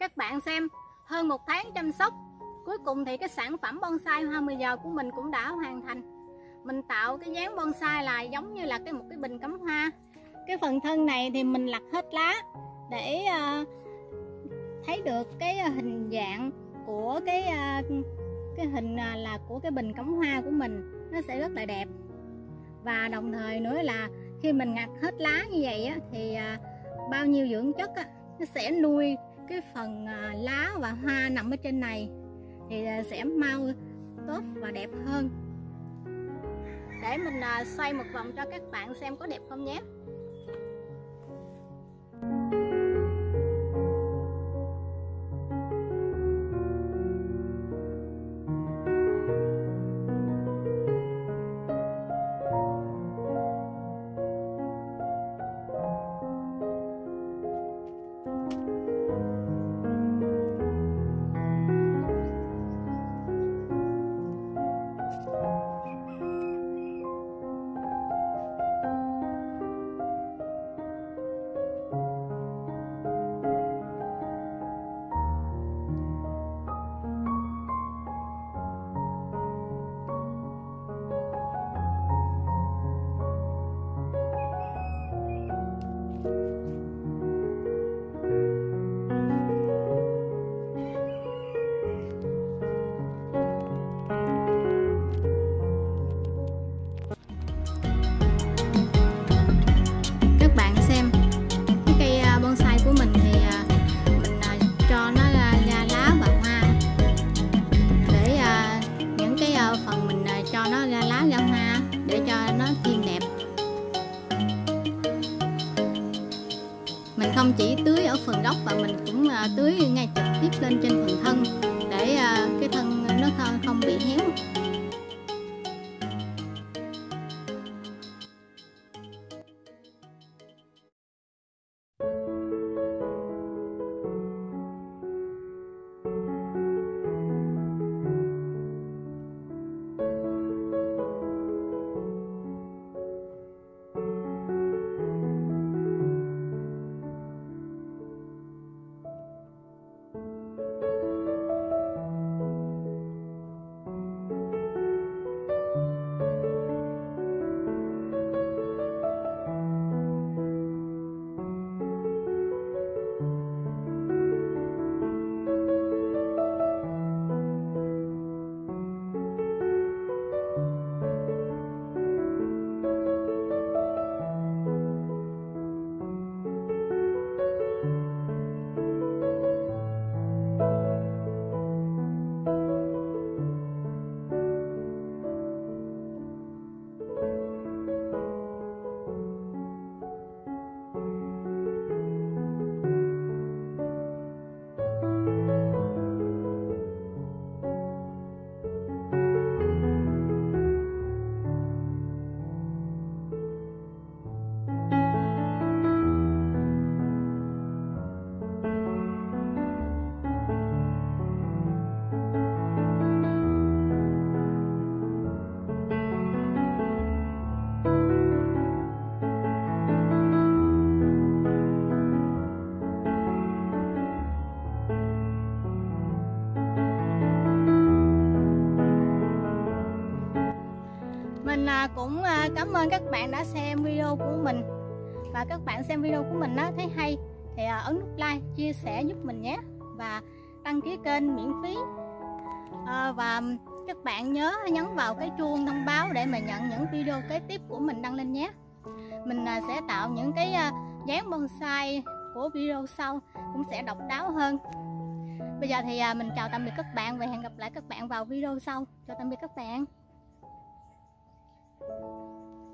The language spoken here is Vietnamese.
Các bạn xem, hơn 1 tháng chăm sóc, cuối cùng thì cái sản phẩm bonsai hoa 10 giờ của mình cũng đã hoàn thành. Mình tạo cái dáng bonsai là giống như là một cái bình cắm hoa. Cái phần thân này thì mình lặt hết lá để thấy được cái hình dạng của cái hình là của cái bình cắm hoa của mình, nó sẽ rất là đẹp. Và đồng thời nữa là khi mình ngặt hết lá như vậy á, thì bao nhiêu dưỡng chất á, nó sẽ nuôi cái phần lá và hoa nằm ở trên này, thì sẽ mau tốt và đẹp hơn. Để mình xoay một vòng cho các bạn xem có đẹp không nhé. Không chỉ tưới ở phần gốc, và mình cũng tưới ngay trực tiếp lên trên phần thân để cái thân nó không bị héo. Mình cũng cảm ơn các bạn đã xem video của mình. Và các bạn xem video của mình thấy hay thì ấn nút like, chia sẻ giúp mình nhé. Và đăng ký kênh miễn phí. Và các bạn nhớ nhấn vào cái chuông thông báo để mà nhận những video kế tiếp của mình đăng lên nhé. Mình sẽ tạo những cái dáng bonsai của video sau cũng sẽ độc đáo hơn. Bây giờ thì mình chào tạm biệt các bạn và hẹn gặp lại các bạn vào video sau. Chào tạm biệt các bạn.